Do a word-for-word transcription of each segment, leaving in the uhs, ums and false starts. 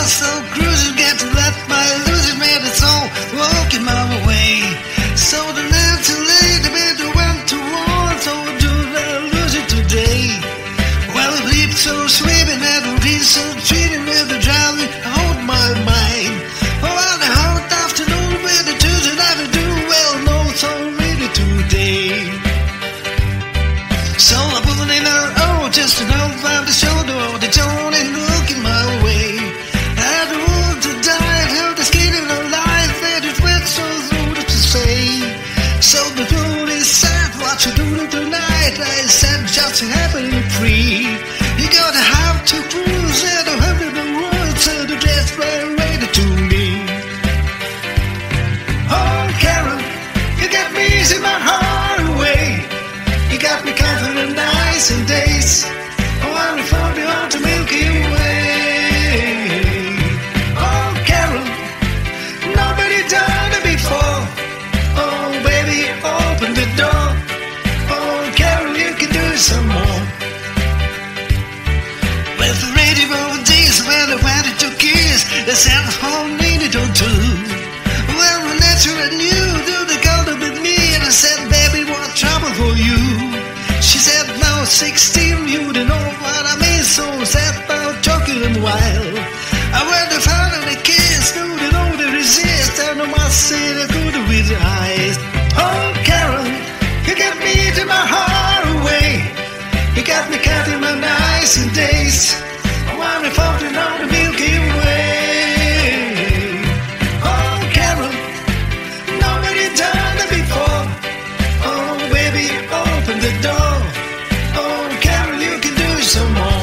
was so cruising, get to let my losing made it so walking my way. So the night too late, the bed went to war, so do I lose it today? Well, it leaped so sweet and that would be so cheating with the drowning hold my mind. Oh, well, the hot afternoon with the twos that I do well know so really today. So I put it in her, oh, just to know about the shoulder of the tone and looking my way. I had the wood to die, I held the skin in her life, and it went so rude to say. So the moon is sad, what you doing tonight? I said, just happily free. You gotta have to cruise and a hundred the world, so the dress right ready to me. Oh, Carol, you got me easing my heart away. You got me counting the nights and days. Oh, I'm floating on the Milky Way. Oh, Carol, nobody done it before. Oh, baby, open the door. Oh, Carol, you can do it some more. With the radio days when I wanted to kiss, the sound of home needed or two. Well, when naturally knew, do the girl with me, and I said, baby, what trouble for you? She said, now sixteen, you don't know what I mean, so sad about talking a while. I went to find the kids, do they know they resist, and I must say they good with the eyes. Oh, Carol, you got me to my heart away. You got me counting my nights and days. Oh, I'm floating on the Milky Way. Oh, Carol, nobody done it before. Oh, baby, open the door. Oh, Carol, you can do some more.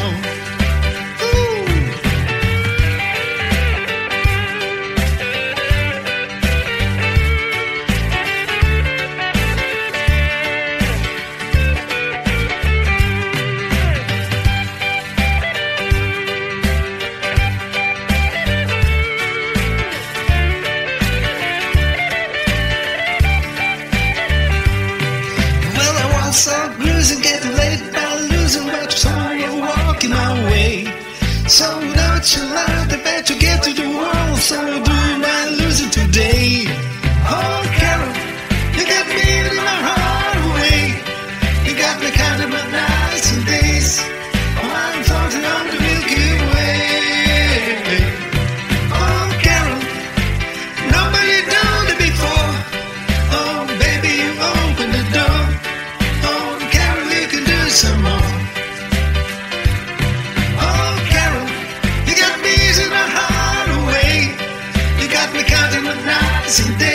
So losing, getting late, by losing, but so you're walking my way. So without your love, the bet you get to the world. So do my losing today. Oh, Carol, you got me in my heart away. You got me counting my nights and days. Oh, I'm floating on the Milky Way. Oh, Carol, nobody done it before. Oh, baby, you open the door. Some more. Oh, Carol, you got me easing my heart away. You got me counting the nights and days.